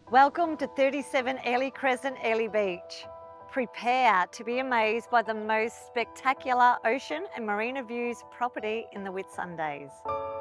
Welcome to 37 Airlie Crescent, Airlie Beach. Prepare to be amazed by the most spectacular ocean and marina views property in the Whitsundays.